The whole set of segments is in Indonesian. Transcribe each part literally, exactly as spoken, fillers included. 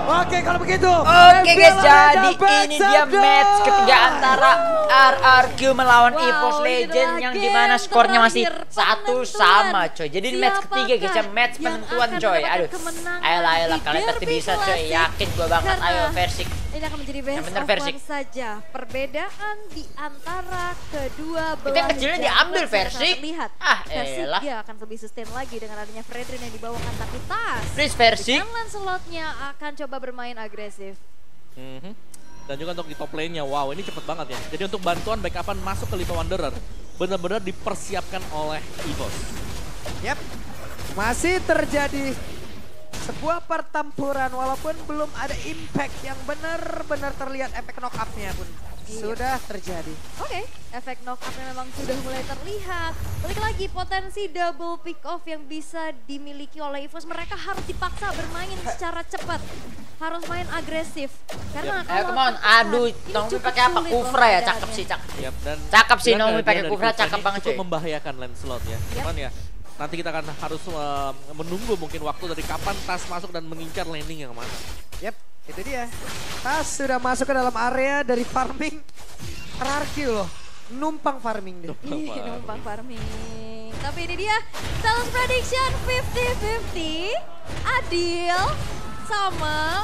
Oke kalau begitu. Oke guys, jadi ini dia match ketiga antara R R Q melawan Wow, EVOS Legend inilah yang game dimana skornya masih terakhir satu penentuan. sama coy. Jadi ini match Siapakah ketiga guys ya, match yang penentuan akan coy. mendapatkan Aduh, kemenangan ayolah ayolah di kalian pasti Derby bisa coy, Classic? yakin gue banget. Karena Ayo Versik. ini akan menjadi best Yang bener, of Versik. one saja. Perbedaan di antara kedua belah Itu yang kecilnya jungler diambil, sangat Versik. terlihat. Ah, Versik elah. dia akan lebih sustain lagi dengan adanya Fredrin yang dibawakan, tapi Tas Please Versik. dengan Lancelotnya akan coba bermain agresif. Mhm. Dan juga untuk di top lane-nya, wow ini cepet banget ya. Jadi untuk bantuan backupan masuk ke Little Wanderer, benar-benar dipersiapkan oleh EVOS. Yap, masih terjadi sebuah pertempuran walaupun belum ada impact yang benar-benar terlihat, efek knock up-nya pun Iya. sudah terjadi. Oke, efek knock up-nya memang sudah mulai terlihat. Balik lagi potensi double pick off yang bisa dimiliki oleh EVOS. Mereka harus dipaksa bermain secara cepat. Harus main agresif. Karena Eh kalau come on, tertekan, aduh, ini Naomi cukup pakai apa? sulit loh Kufra ya, keadaannya. cakep sih, cakep. Yap, dan Cakep sih dan Naomi kehadiran pakai dari Kufra, Kufra cakep ini banget cukup cuy. membahayakan Lancelot ya. Cuman ya nanti kita akan harus uh, menunggu mungkin waktu dari kapan Tas masuk dan mengincar landing yang mana. Yap, itu dia. Tas sudah masuk ke dalam area dari farming. R R Q loh, numpang farming deh. Ih, numpang farming. Tapi ini dia, sales prediction fifty fifty. Adil sama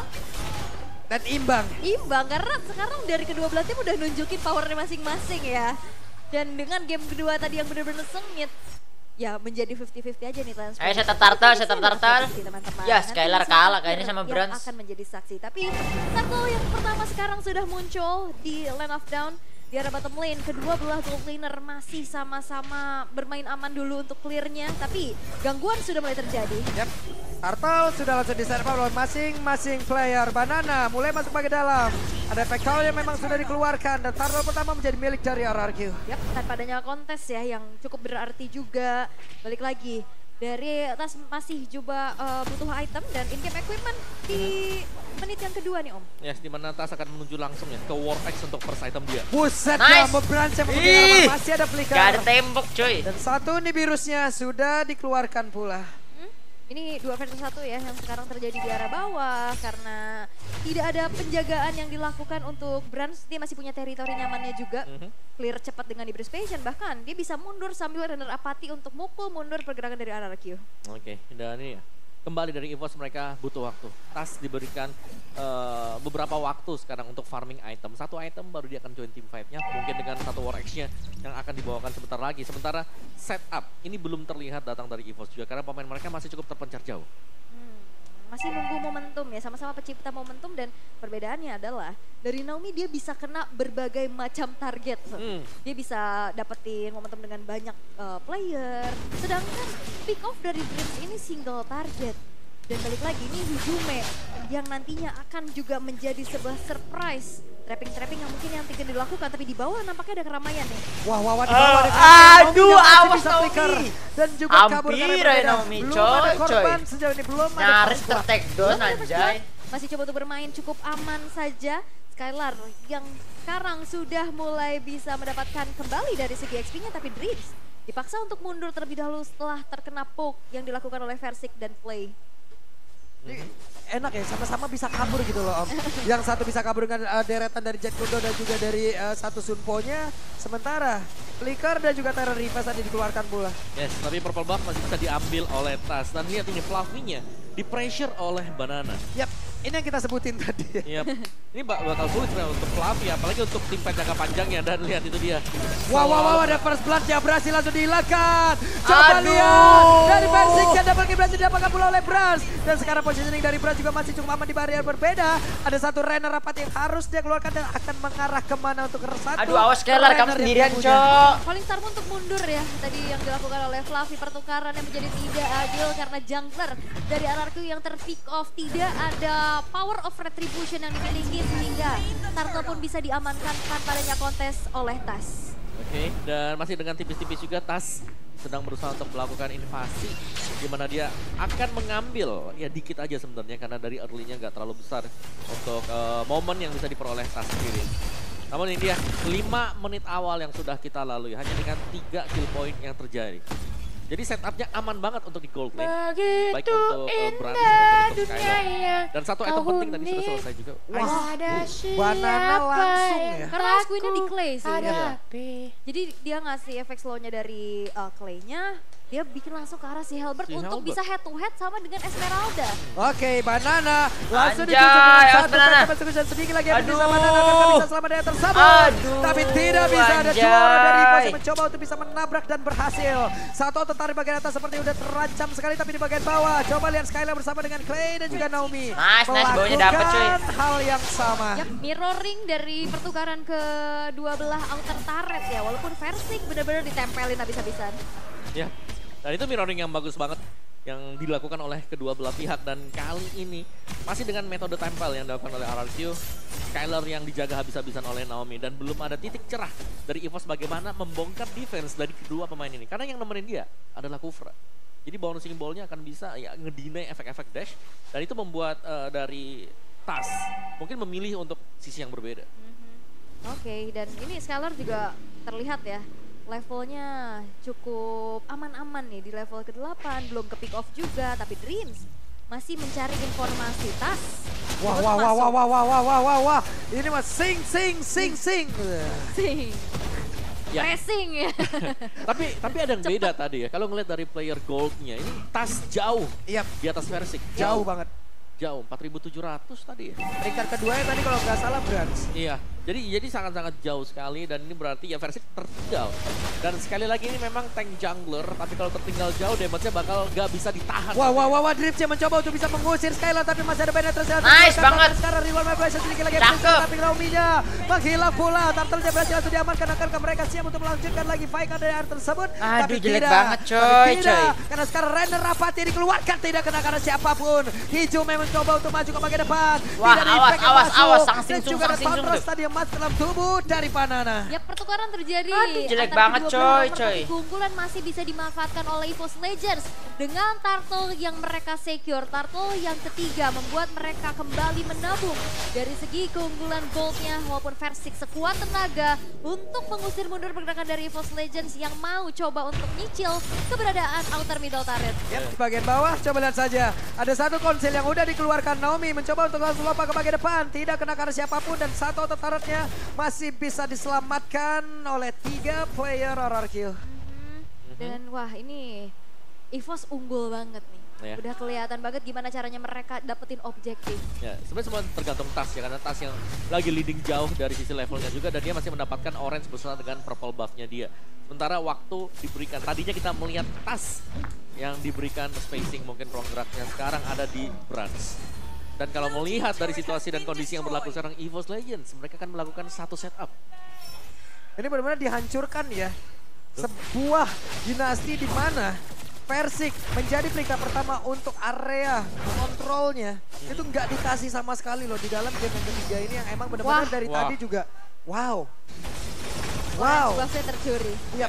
Dan imbang. imbang karena sekarang dari kedua belah tim udah nunjukin powernya masing-masing ya. Dan dengan game kedua tadi yang benar-benar sengit, ya menjadi fifty fifty aja nih Lance. Ayo setup turtle, setup turtle. Teman-teman. Ya, Nanti Skylar siapa kalah kayaknya sama yang Brans. akan menjadi saksi. Tapi turtle yang pertama sekarang sudah muncul di Land of Down. Di arah bottom lane, kedua belah gold laner masih sama-sama bermain aman dulu untuk clearnya. Tapi gangguan sudah mulai terjadi. Yap, Turtle sudah langsung di-serve oleh masing-masing player. Banana mulai masuk bagian dalam. Ada efek yang memang sudah dikeluarkan dan Turtle pertama menjadi milik dari R R Q. Yap, tanpa adanya kontes ya yang cukup berarti juga. Balik lagi, dari Tas masih coba uh, butuh item dan in-game equipment di menit yang kedua nih Om. Yes, di mana Tas akan menuju langsung ya ke Warpax untuk first item dia. Buset, Nice. Jumbo Branch yang Ih. mengejar, masih ada flicker. Gak ada tembok coy. Dan satu nih virusnya sudah dikeluarkan pula. Hmm? Ini dua versus satu ya yang sekarang terjadi di arah bawah karena tidak ada penjagaan yang dilakukan untuk Brans. Dia masih punya teritori nyamannya juga. Mhm. Clear cepat dengan Debris-Passion, bahkan dia bisa mundur sambil render apati untuk mukul mundur pergerakan dari R R Q. Oke, dan ini ya kembali dari EVOS mereka butuh waktu. Tas diberikan uh, beberapa waktu sekarang untuk farming item. Satu item baru dia akan join team fight-nya. Mungkin dengan satu War X-nya yang akan dibawakan sebentar lagi. Sementara setup ini belum terlihat datang dari EVOS juga karena pemain mereka masih cukup terpencar jauh. Hmm, masih nunggu momentum ya, sama-sama pencipta momentum dan perbedaannya adalah dari Naomi dia bisa kena berbagai macam target. Hmm. Dia bisa dapetin momentum dengan banyak uh, player. Sedangkan pick off dari Dreams ini single target. Dan balik lagi ini Hijume yang nantinya akan juga menjadi sebuah surprise. Trapping-trapping yang mungkin yang tidak dilakukan, tapi di bawah nampaknya ada keramaian nih. Wah, wah, wah, di Ah, bawah ada keramaian. aduh, Naomi yang masih awas bisa Naomi. flicker. Dan juga kabur Hampir karena ya berbeda. Naomi, Belum coy, ada korban coy. sejauh ini, belum ada Nyaris korban. ter-take down Belum ada first anjay. blood, masih coba untuk bermain cukup aman saja. Skylar yang sekarang sudah mulai bisa mendapatkan kembali dari segi X P-nya, tapi Dreams dipaksa untuk mundur terlebih dahulu setelah terkena poke yang dilakukan oleh Versik dan Play. Ini enak ya, sama-sama bisa kabur gitu loh Om. Yang satu bisa kabur dengan uh, deretan dari Jet Kundo dan juga dari uh, satu Sunpo-nya. Sementara Flicker dan juga Terror Reapers tadi dikeluarkan pula. Yes, tapi Purple Buff masih bisa diambil oleh Tas. Dan lihat ini Fluffy-nya di pressure oleh Banana. Yap, ini yang kita sebutin tadi. Yap. Ini bak bakal sulit sebenarnya untuk Fluffy, apalagi untuk tim fight jangka panjangnya. Dan lihat itu dia. Wow, wow, wow, ada first blood yang berhasil langsung dihilangkan. Coba Aduh. lihat, dari Versik dan double kill berhasil didapatkan pula oleh Brans. Dan sekarang positioning dari Brans juga masih cukup aman di barrier berbeda. Ada satu Renner rapat yang harus dia keluarkan dan akan mengarah kemana untuk satu. Aduh, awas Skylar, kamu Renner yang sendirian dia punya. cok. Falling Star untuk mundur ya, tadi yang dilakukan oleh Fluffy, pertukaran yang menjadi tidak adil karena jungler dari R R Q yang ter-pick off, tidak ada power of retribution yang dimiliki sehingga Turtle pun bisa diamankan tanpa adanya kontes oleh Tas. Oke, dan masih dengan tipis-tipis juga Tas sedang berusaha untuk melakukan invasi di mana dia akan mengambil ya dikit aja sebenarnya karena dari early-nya nggak terlalu besar untuk uh, momen yang bisa diperoleh Tas sendiri. Namun ini dia lima menit awal yang sudah kita lalui hanya dengan tiga kill point yang terjadi. Jadi setupnya aman banget untuk di gold lane. Begitu Baik untuk uh, Brans indah maupun untuk dunia Skylar. yang Dan satu item kau penting tadi sudah huni. selesai juga. Wah, Ada Banana siapa langsung yang ya. Karena Asquinnya di Clay sih. hadapi. Jadi dia ngasih efek slownya dari uh, Clay-nya, dia bikin langsung ke arah si Halberd Si untuk Halberd. bisa head to head sama dengan Esmeralda. Oke, Banana langsung Anjay, ditusuk dengan awas satu Banana. peta masuk dan sedikit lagi yang Aduh. bisa Banana akan bisa selamat dari tersebut. Aduh, Tapi tidak bisa ada anjay. juara dari Evos yang mencoba untuk bisa menabrak dan berhasil. Satu tertarik bagian atas seperti udah terancam sekali tapi di bagian bawah. Coba lihat Skylar bersama dengan Clay dan juga Naomi. Nice, nice, bawahnya dapet, cuy. Melakukan hal yang sama. Yap, mirroring dari pertukaran kedua belah outer turret ya. Walaupun Versing benar-benar ditempelin habis-habisan. Ya, dan itu mirroring yang bagus banget yang dilakukan oleh kedua belah pihak. Dan kali ini masih dengan metode tempel yang dilakukan oleh R R Q, Skylar yang dijaga habis-habisan oleh Naomi. Dan belum ada titik cerah dari Evos bagaimana membongkar defense dari kedua pemain ini. Karena yang nemenin dia adalah Kufra. Jadi bouncing ball-nya akan bisa ya ngedinai efek-efek dash. Dan itu membuat uh, dari T A S mungkin memilih untuk sisi yang berbeda. Oke, dan ini Skylar juga terlihat ya. Levelnya cukup aman-aman nih di level kedelapan, belum ke pick off juga, tapi Dreams masih mencari informasi. Tas. Wah, Buat wah, wah, masuk. wah, wah, wah, wah, wah, wah, wah. Ini mah sing, sing, sing, sing. Sing. Ya. Racing ya. tapi tapi ada yang beda tadi ya. Kalau ngeliat dari player goldnya ini T A S jauh Iya, di atas Versing. jauh banget. Jauh, empat ribu tujuh ratus tadi ya. Peringkat kedua ya tadi kalau nggak salah Brans. Iya, jadi jadi sangat-sangat jauh sekali dan ini berarti ya Versing tertinggal. Dan sekali lagi ini memang tank jungler, tapi kalau tertinggal jauh damage-nya bakal nggak bisa ditahan. Wah, wah, wah, wah, Dripsnya mencoba untuk bisa mengusir Skylar tapi masih ada penetrasi. Nice banget. Sekarang Rewan Mabasa sedikit lagi Cakep. tapi Naomi-nya menghilang pula. Turtle-nya berhasil langsung diamankan. Akankah mereka siap untuk melanjutkan lagi fight dari area tersebut? Aduh, tapi jelek tidak. banget, coy, Tapi tidak. coy. Karena sekarang Renner Rapati dikeluarkan tidak kena karena siapapun. Hijau memang mencoba untuk maju ke bagian depan. Wah, Tidak ada awas, impact yang awas, masuk. awas. Sang Dan Singsung, juga ada sang Singsung Thunderous tuh. tadi yang masuk dalam tubuh dari Banana. Ya, pertukaran terjadi. Aduh, jelek antara banget, kedua coy, belah nomor, coy. tapi keunggulan masih bisa dimanfaatkan oleh Evos Legends dengan turtle yang mereka secure. Turtle yang ketiga membuat mereka kembali menabung dari segi keunggulan goldnya walaupun Versing sekuat tenaga untuk mengusir mundur pergerakan dari Evos Legends yang mau coba untuk nyicil keberadaan outer middle turret. Yap, di bagian bawah coba lihat saja. Ada satu konsil yang udah dikeluarkan Naomi mencoba untuk langsung lompat ke bagian depan. Tidak kena karena siapapun dan satu auto turretnya masih bisa diselamatkan oleh tiga player R R Q. Mhm. Dan wah ini Evos unggul banget nih. Ya. Udah kelihatan banget gimana caranya mereka dapetin objektif. Ya, sebenarnya semua tergantung T A S ya, karena T A S yang lagi leading jauh dari sisi levelnya juga dan dia masih mendapatkan orange bersama dengan purple buff-nya dia. Sementara waktu diberikan, tadinya kita melihat T A S yang diberikan spacing mungkin ruang geraknya, sekarang ada di Brans. Dan kalau melihat dari situasi dan kondisi yang berlaku sekarang Evos Legends, mereka akan melakukan satu setup. Ini benar-benar dihancurkan ya. Sebuah dinasti di mana Versing menjadi peringkat pertama untuk area kontrolnya. Itu nggak dikasih sama sekali loh di dalam game yang ketiga ini yang emang benar-benar Wah. dari Wah. tadi juga. Wow. Wow. Wow. Buffnya tercuri. Yap.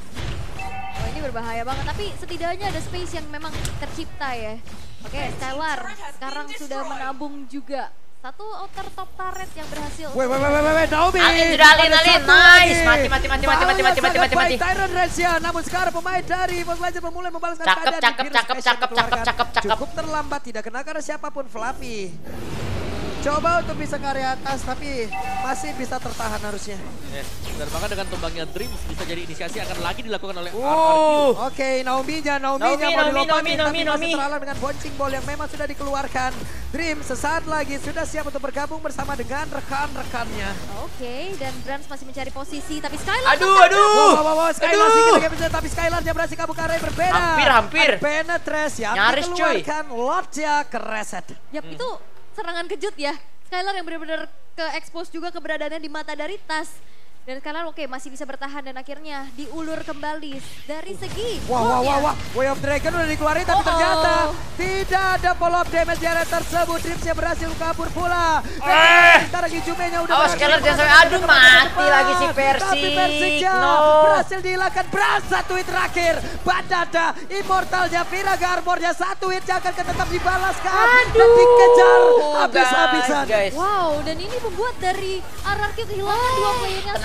Wah ini berbahaya banget, tapi setidaknya ada space yang memang tercipta ya. Oke, Skylar sekarang sudah menabung juga. Satu outer top turret yang berhasil. Wait, wait, wait, wait, wait, Naomi. Alin sudah, Alin, Ada Alin. satu Nice. lagi. Mati, mati, mati, mati, mati, mati, mati, mati, mati. Tyrant Resia, namun sekarang pemain dari Evos Legends memulai membalaskan Cakep, keadaan. cakep, Virus cakep, Special cakep, dikeluarkan. cakep, cakep, cakep. Cukup terlambat, tidak kena karena siapapun Fluffy. Coba untuk bisa ke area atas, tapi masih bisa tertahan harusnya. Ya, dan bahkan dengan tumbangnya Dreams bisa jadi inisiasi akan lagi dilakukan oleh R R Q. Wow. Oke, Naomi-nya, Naomi-nya Naomi, mau Naomi, dilompatin, Naomi, tapi Naomi, masih Naomi. terhalang dengan bouncing ball yang memang sudah dikeluarkan. Dream sesaat lagi sudah siap untuk bergabung bersama dengan rekan-rekannya. Oke, dan Brans masih mencari posisi, tapi Skylar Aduh, tetap- aduh. Wow, wow, wow, wow. Skylar Aduh. sedikit lagi bisa, tapi Skylar dia berhasil kabur ke arah yang berbeda. Hampir, hampir. Ada penetrasi yang Nyaris, cuy. dikeluarkan Lordnya ke reset. Yap, itu serangan kejut ya. Skylar yang benar-benar ke-expose juga keberadaannya di mata dari T A S. Dan Skylar oke masih bisa bertahan dan akhirnya diulur kembali dari segi Wah, wah, goldnya. wah, wah. Way of Dragon udah dikeluarin tapi Oh, ternyata oh. tidak ada follow up damage di area tersebut. Dreamsnya berhasil kabur pula. Eh. Sekarang Hijumenya udah Awas, berhasil Skylar jangan masuk sampai- ke aduh, depan. mati lagi si Versing. Tapi Versingnya No. berhasil dihilangkan. Beras satu hit terakhir. Badada, Immortalnya, Viraga Armornya satu hit akan tetap dibalaskan. Dan dikejar habis-habisan. Guys, guys. Wow, dan ini membuat dari R R Q kehilangan dua playernya Tenang,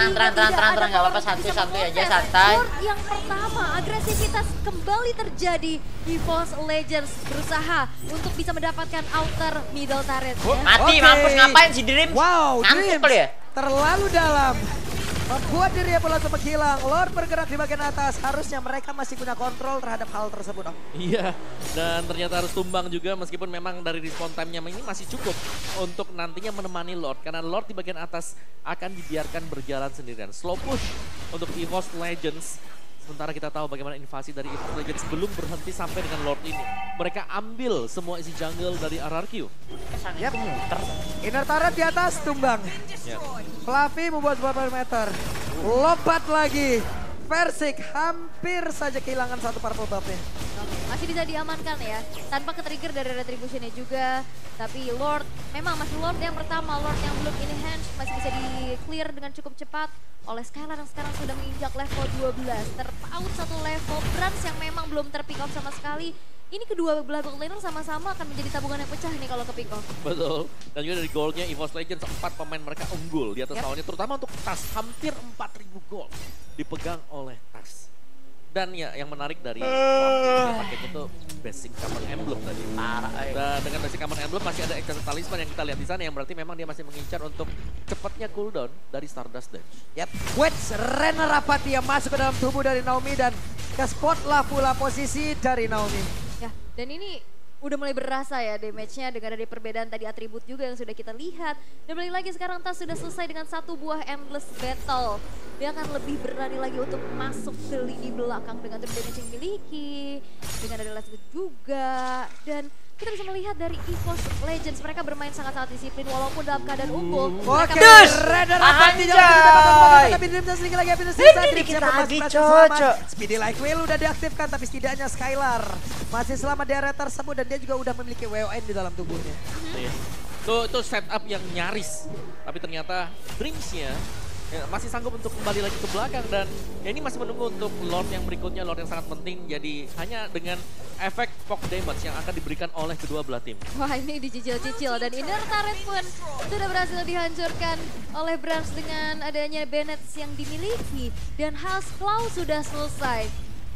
tenang, tenang, tenang, tenang, tenang, nggak apa-apa, santuy-santuy aja, santai. Lord yang pertama, agresivitas kembali terjadi. EVOS Legends berusaha untuk bisa mendapatkan outer middle turret. Oh, Mati, Oke. mampus ngapain si Dreams? Wow, Ngantuk Dreams kali ya? terlalu dalam. Membuat dirinya pula untuk menghilang. Lord bergerak di bagian atas. Harusnya mereka masih punya kontrol terhadap hal tersebut. Om. Iya, dan ternyata harus tumbang juga meskipun memang dari respawn time-nya ini masih cukup untuk nantinya menemani Lord. Karena Lord di bagian atas akan dibiarkan berjalan sendirian. Slow push untuk EVOS Legends. Sementara kita tahu bagaimana invasi dari EVOS Legends belum berhenti sampai dengan Lord ini. Mereka ambil semua isi jungle dari R R Q. Yap. Inner turret di atas, tumbang. Ya. Fluffy membuat beberapa meter. Lompat lagi. Versik hampir saja kehilangan satu purple buff-nya. Oke, masih bisa diamankan ya, tanpa ke-trigger dari retribution-nya juga. Tapi Lord, memang masih Lord yang pertama, Lord yang belum enhance, masih bisa di-clear dengan cukup cepat oleh Skylar yang sekarang sudah menginjak level dua belas. Terpaut satu level, Brans yang memang belum ter-pick off sama sekali. Ini kedua belah bot laner sama-sama akan menjadi tabungan yang pecah nih kalau ke pick off. Betul. Dan juga dari goldnya EVOS Legends, empat pemain mereka unggul di atas Yep. lawannya. Terutama untuk Tas, hampir empat ribu gold dipegang oleh Tas. Dan ya yang menarik dari uh. paketnya itu basic common emblem tadi. Parah, eh. Dan dengan basic common emblem masih ada extra talisman yang kita lihat di sana yang berarti memang dia masih mengincar untuk cepatnya cooldown dari Stardust Dash. Yap. Wedge Renner Rapati yang masuk ke dalam tubuh dari Naomi dan ke spot lah pula posisi dari Naomi. Ya, dan ini udah mulai berasa ya damage-nya dengan ada perbedaan tadi atribut juga yang sudah kita lihat. Dan balik lagi sekarang Tas sudah selesai dengan satu buah endless battle. Dia akan lebih berani lagi untuk masuk ke lini belakang dengan turn damage yang dimiliki. Dengan ada last hit juga. Dan kita bisa melihat dari EVOS Legends mereka bermain sangat-sangat disiplin walaupun dalam keadaan unggul. Oke, Dus! Renner Rapati Anjay! jangan ditembak-tembak tapi Dreams sedikit lagi habis sisa. Ini Dreams dikit yang lagi, berhasil selamat. cocok. Speedy Like Whale udah diaktifkan tapi setidaknya Skylar masih selamat di area tersebut dan dia juga udah memiliki W O N di dalam tubuhnya. Iya. Itu, itu setup yang nyaris. Tapi ternyata Dreams-nya ya, masih sanggup untuk kembali lagi ke belakang dan ya ini masih menunggu untuk Lord yang berikutnya, Lord yang sangat penting. Jadi hanya dengan efek poke damage yang akan diberikan oleh kedua belah tim. Wah, ini dicicil-cicil dan inner turret pun sudah berhasil dihancurkan oleh Brans dengan adanya Bennett yang dimiliki. Dan House Claw sudah selesai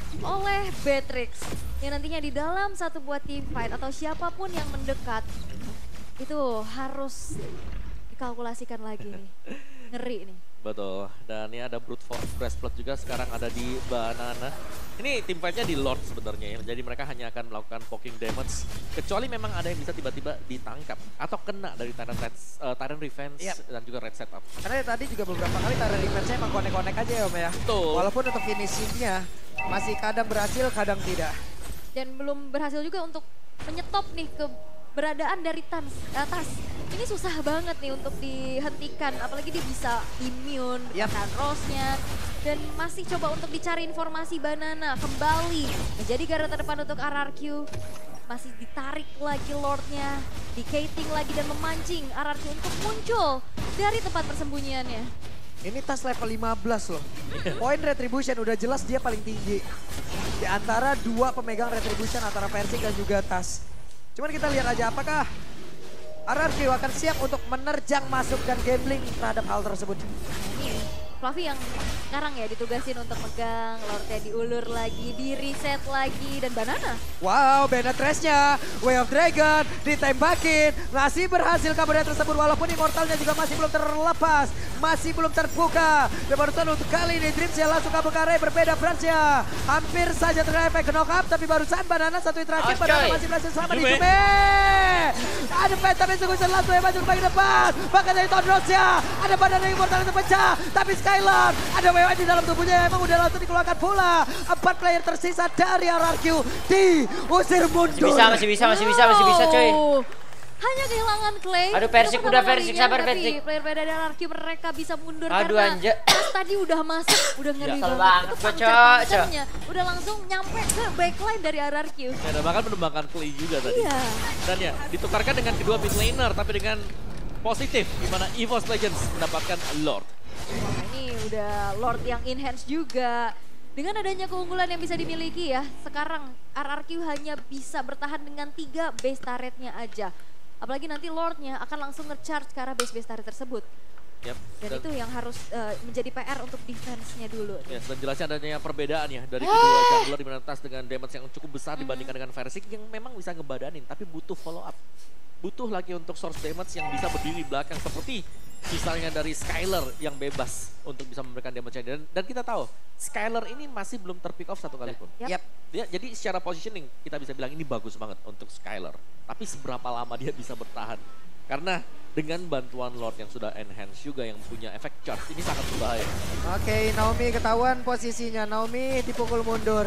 oleh Beatrix yang nantinya di dalam satu buah team fight atau siapapun yang mendekat itu harus dikalkulasikan lagi nih. Ngeri nih. Betul, dan ini ada Brute Force Breastplate juga sekarang ada di Banana. Ini tim fight-nya di Lord sebenarnya ya, jadi mereka hanya akan melakukan poking damage. Kecuali memang ada yang bisa tiba-tiba ditangkap atau kena dari Tyrant, Red, uh, Tyrant Revenge Yep. dan juga Red Setup. Karena tadi juga beberapa kali Tyrant Revenge-nya emang konek-konek aja ya Om ya. Betul. Walaupun untuk finishing-nya masih kadang berhasil, kadang tidak. Dan belum berhasil juga untuk menyetop nih keberadaan dari Tans, uh, Tas. Ini susah banget nih untuk dihentikan, apalagi dia bisa immune, Yap. tahan Rose-nya. Dan masih coba untuk dicari informasi Banana kembali menjadi garda terdepan untuk R R Q. Masih ditarik lagi Lord-nya, di-cating lagi dan memancing R R Q untuk muncul dari tempat persembunyiannya. Ini Tas level lima belas loh. Poin Retribution udah jelas dia paling tinggi. Di antara dua pemegang Retribution antara Versik dan juga Tas. Cuman kita lihat aja apakah R R Q akan siap untuk menerjang masuk dan gambling terhadap hal tersebut. Ini Fluffy yang sekarang ya ditugasin untuk megang, Lordnya diulur lagi, di reset lagi, dan Banana. Wow, Benetress-nya, Way of Dragon, ditembakin, masih berhasil kabarnya tersebut walaupun Immortalnya juga masih belum terlepas, masih belum terbuka. Dan barusan untuk kali ini Dreams-nya langsung kabur ke area berbeda Brans-nya. Hampir saja terkena efek knock up, tapi barusan Banana satu interaksi, Oh, Banana coy. masih berhasil selamat di Jume. Jume. Ada Phantom yang sungguh langsung yang maju ke bagian depan. Bahkan dari Tondros-nya, ada Banana yang Immortal yang terpecah, tapi Skylar, ada W O N di dalam tubuhnya emang udah langsung dikeluarkan pula. Empat player tersisa dari R R Q diusir mundur. Masih bisa, masih bisa, masih bisa, masih bisa coy. Wow. Hanya kehilangan Clay. Aduh, Persik Untuk udah, pertama Persik, kalinya, sabar, tapi Persik. player player dari R R Q mereka bisa mundur Aduh, karena anja. pas tadi udah masuk, udah ngeri Kesel banget. banget, Itu Cok, pancer-pancernya udah langsung nyampe ke backline dari R R Q. Ya, dan bahkan menembakkan Clay juga tadi. Iya. Dan ya, ditukarkan dengan kedua mid laner tapi dengan positif di mana EVOS Legends mendapatkan Lord. Wah, ini udah Lord yang enhance juga. Dengan adanya keunggulan yang bisa dimiliki ya, sekarang R R Q hanya bisa bertahan dengan tiga base turretnya aja. Apalagi nanti Lordnya akan langsung nge-charge ke arah base-base turret tersebut. Yep. Dan, dan itu yang harus uh, menjadi P R untuk defense-nya dulu. Yes, dan jelasnya adanya perbedaan ya dari kedua jungler di mana Tas dengan damage yang cukup besar Mm-hmm. dibandingkan dengan Versik yang memang bisa ngebadanin tapi butuh follow up. Butuh lagi untuk source damage yang bisa berdiri di belakang seperti misalnya dari Skyler yang bebas untuk bisa memberikan damage dan, dan kita tahu Skyler ini masih belum terpick off satu kali pun. Yep. Yap. Dia, jadi secara positioning kita bisa bilang ini bagus banget untuk Skyler. Tapi seberapa lama dia bisa bertahan? Karena dengan bantuan Lord yang sudah enhance juga yang punya efek charge ini sangat berbahaya. Oke, Naomi ketahuan posisinya. Naomi dipukul mundur.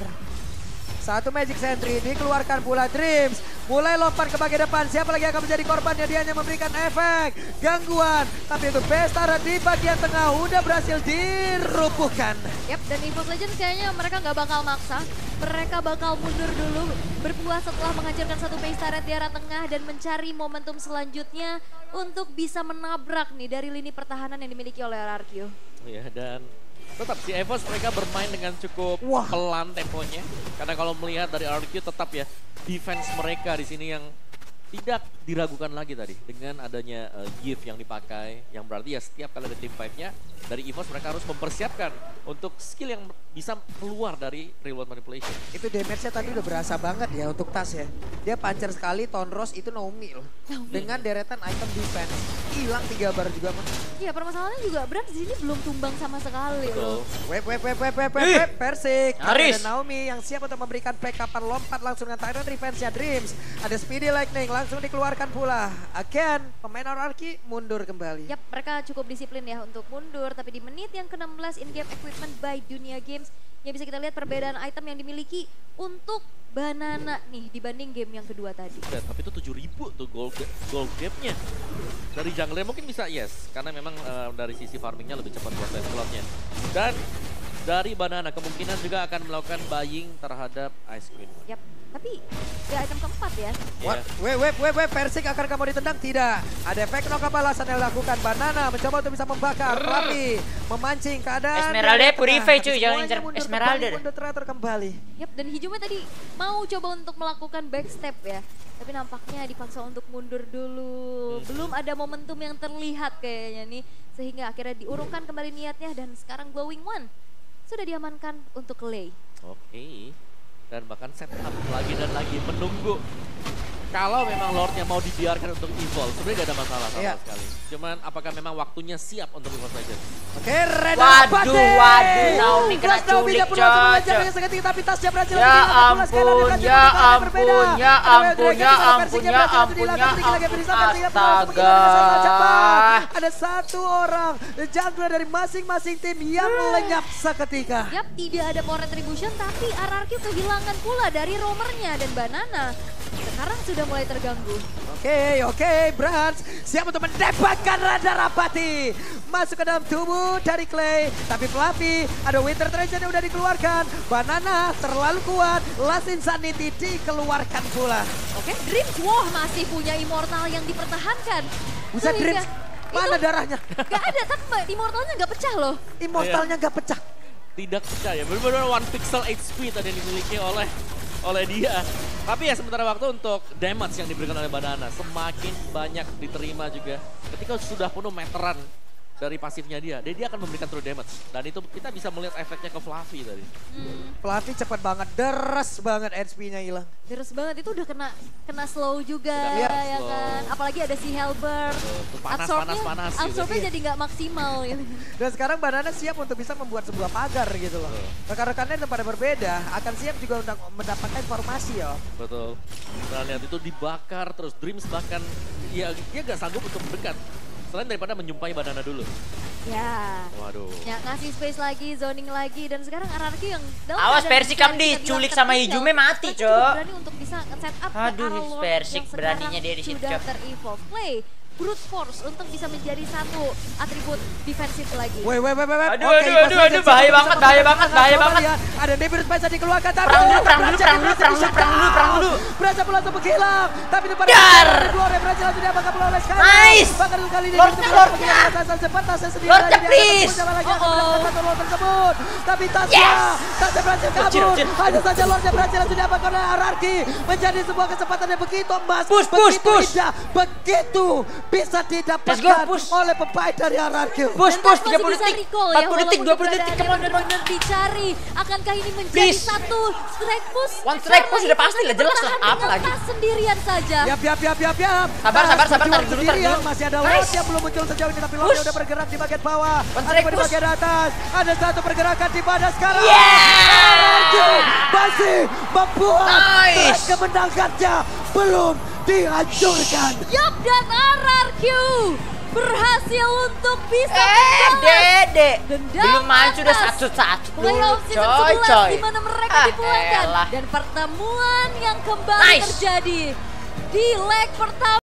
Satu Magic Sentry dikeluarkan pula Dreams. Mulai lompat ke bagian depan. Siapa lagi akan menjadi korbannya? Dia hanya memberikan efek gangguan. Tapi untuk Bestara di bagian tengah udah berhasil dirubuhkan. Yap, dan EVOS Legends kayaknya mereka nggak bakal maksa. Mereka bakal mundur dulu, berpuas setelah menghancurkan satu base turret di arah tengah dan mencari momentum selanjutnya untuk bisa menabrak nih dari lini pertahanan yang dimiliki oleh R R Q. Iya, dan tetap si EVOS mereka bermain dengan cukup Wah. pelan temponya. Karena kalau melihat dari R R Q tetap ya defense mereka di sini yang tidak diragukan lagi tadi dengan adanya uh, gift yang dipakai, yang berarti ya setiap kali ada team fight-nya dari EVOS mereka harus mempersiapkan untuk skill yang bisa keluar dari reward manipulation. Itu damage-nya tadi udah berasa banget ya untuk Tas ya. Dia pancer sekali, Tonros itu Naomi loh. Dengan deretan item defense. Hilang tiga bar juga mah. Iya, permasalahannya juga Brand di sini belum tumbang sama sekali loh. Web, web, web, web, web, web, web, Persik. Haris. Ada Naomi yang siap untuk memberikan backupan lompat langsung dengan Tyrant Revenge-nya Dreams. Ada Speedy Lightning langsung dikeluarkan pula. Again, pemain R R Q mundur kembali. Yap, mereka cukup disiplin ya untuk mundur. Tapi di menit yang ke enam belas in-game equipment by Dunia Games, ya bisa kita lihat perbedaan item yang dimiliki untuk Banana nih dibanding game yang kedua tadi. Dan, tapi itu tujuh ribu tuh gold, gold gap-nya. Dari jungler mungkin bisa yes, karena memang uh, dari sisi farmingnya lebih cepat buat lane slot-nya. Dan dari Banana kemungkinan juga akan melakukan buying terhadap Ice Queen. Yap, tapi di item keempat ya. What? Web, web, web, web, Persik akan kamu ditendang? Tidak. Ada efek knock balasan yang dilakukan. Banana mencoba untuk bisa membakar. Rapi memancing keadaan. Esmeralda dari purify tengah. cuy, Tapi jangan semuanya incer mundur Esmeralda kembali, deh. mundur teratur kembali. Yap, dan Hijume tadi mau coba untuk melakukan backstep ya. Tapi nampaknya dipaksa untuk mundur dulu. Belum ada momentum yang terlihat kayaknya nih. Sehingga akhirnya diurungkan kembali niatnya dan sekarang Glowing One sudah diamankan untuk Lei. Oke. Dan bahkan set up lagi dan lagi menunggu. Kalau memang Lordnya mau dibiarkan untuk evolve, sebenarnya gak ada masalah sama Iya. sekali. Cuman apakah memang waktunya siap untuk evolve Legends? Oke, Reda Waduh, Abate. waduh, Naomi kena Plus Naomi culik, tidak perlu langsung cocok. mengejar dengan seketika, tapi tasnya berhasil Ya lebih tinggi. ampun, Sekali lagi ya lanjut dengan cara ampun, berbeda. ya Ada ampun, Wilddragon, ya Versinya ampun, berhasil ya untuk ampun, dilakukan, ya sedikit lagi ampun. Brisa, Versinya berhasil untuk Astaga. mengejar dengan sangat cepat. Ada satu orang jungler dari masing-masing tim yang lenyap seketika. Yap, tidak ada power retribution tapi R R Q kehilangan pula dari roamernya dan Banana sekarang sudah mulai terganggu. Oke, oke, Brans siap untuk mendapatkan Radar Abati. Masuk ke dalam tubuh dari Clay. Tapi Fluffy, ada Winter Treasure yang udah dikeluarkan. Banana terlalu kuat. Last Insanity dikeluarkan pula. Oke, Dreams, wah masih punya Immortal yang dipertahankan. Buset, Sehingga Dreams, mana itu darahnya? Gak ada, tapi Mbak, Immortalnya gak pecah loh. Immortalnya gak pecah. Tidak percaya, benar-benar one pixel H P tadi yang dimiliki oleh oleh dia. Tapi ya sementara waktu untuk damage yang diberikan oleh Banana semakin banyak diterima juga. Ketika sudah penuh meteran dari pasifnya dia, dia, dia akan memberikan true damage. Dan itu kita bisa melihat efeknya ke Fluffy tadi. Hmm, Fluffy cepat banget, deres banget H P-nya hilang. terus banget itu udah kena kena slow juga Iya. ya Slow. kan. Apalagi ada si Helber. Tuh, panas, Absorbnya, panas, panas gitu. absorbnya Iya. jadi nggak maksimal gitu. Dan sekarang Banana siap untuk bisa membuat sebuah pagar gitu loh. Rekan-rekannya yang pada berbeda akan siap juga untuk mendapatkan informasi ya. Betul. Kita lihat itu dibakar terus. Dreams bahkan ya dia gak sanggup untuk mendekat. Selain daripada menjumpai Banana dulu. Ya. Waduh. Ya, ngasih space lagi, zoning lagi, dan sekarang R R Q yang dalam Awas, keadaan Persik bisa kamu kita bilang diculik sama tertinggal, Hijume mati, mereka cukup Cok. berani untuk bisa set up Aduh, ke Arlord Persik yang beraninya sekarang dia di situ, sudah Cok. ter-evolve. Play brute force untuk bisa menjadi satu atribut defensif lagi. Woi, woi, woi, woi. Aduh, aduh, aduh, aduh, bahaya banget, bahaya banget, bahaya banget. Ada Nebir Spice dikeluarkan. Tapi Perang dulu, perang dulu, perang dulu, perang dulu, perang dulu, perang dulu. Berasa pula untuk menghilang. Tapi depan Dar. Glory berhasil langsung diapakah pula oleh Skyler. Nice. Bahkan kali ini Lordnya, Lordnya. Sempat Tasya sendiri. Lordnya, lagi, dia please. akan mencoba lagi akan Oh-oh. mendapatkan satu Lord tersebut. Tapi Tasya, Yes. Tasya berhasil kabur. Kecil, kecil. Hanya saja Lordnya berhasil langsung diapakah oleh R R Q. Menjadi sebuah kesempatan yang begitu emas. Push, push, begitu push. indah, begitu bisa Let's didapatkan go, push. oleh pemain dari R R Q. Push, Dan push, Taz tiga puluh masih bisa detik, recall empat ya, puluh detik, walaupun dua puluh detik, keberadaannya come on, come on. benar-benar dicari. Akankah ini menjadi Please. satu strike push? One strike push Karena udah pasti lah, jelas lah. bertahan Apa dengan lagi? Taz sendirian saja. Yap, yap, yap, yap, yap. Sabar, Taz sabar, sabar, berjuang tarik dulu, tarik sendirian. dulu. Masih ada Nice. Lot yang belum muncul sejauh ini, tapi Lot Push. udah bergerak di bagian bawah. One Ada strike di push. bagian atas. Ada satu pergerakan di mana sekarang. Yeah! R R Q masih membuat Nice. tren kemenangannya belum dihancurkan. Yup, dan R R Q berhasil untuk bisa Eh, membalas Dede. dendam Belum maju udah atas satu-satu dulu, playoff season coy, sebelas coy. di mana mereka Ah, dipulangkan elah. dan pertemuan yang kembali Nice. terjadi di leg pertama.